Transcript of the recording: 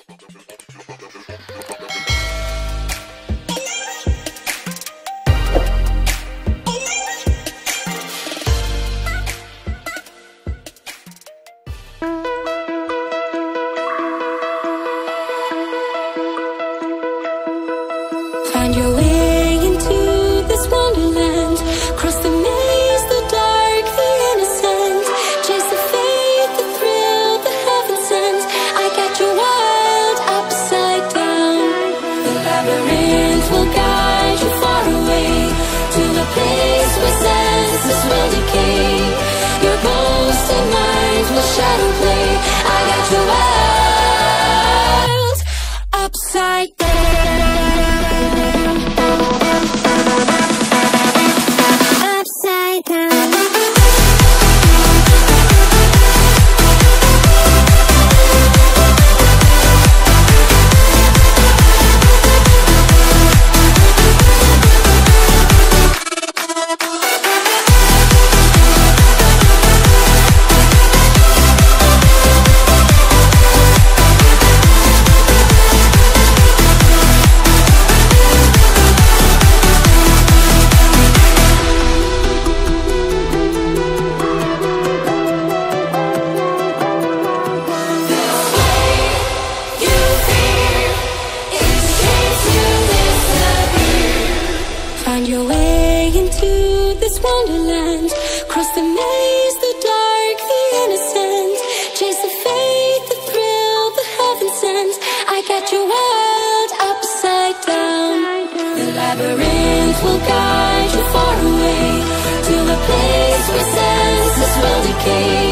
Find your way into this wonderland. Cross the maze, the dark, the innocent. Chase the faith, the thrill, the heaven sent. I got you wild upside down. The labyrinth will guide you far away to the place where senses will decay. Your ghost and mind will shadow play. I got you wild upside down. Find your way into this wonderland. Cross the maze, the dark, the innocent. Chase the faith, the thrill, the heaven sent. I got you wild upside down. The labyrinth will guide you far away to the place where senses will decay.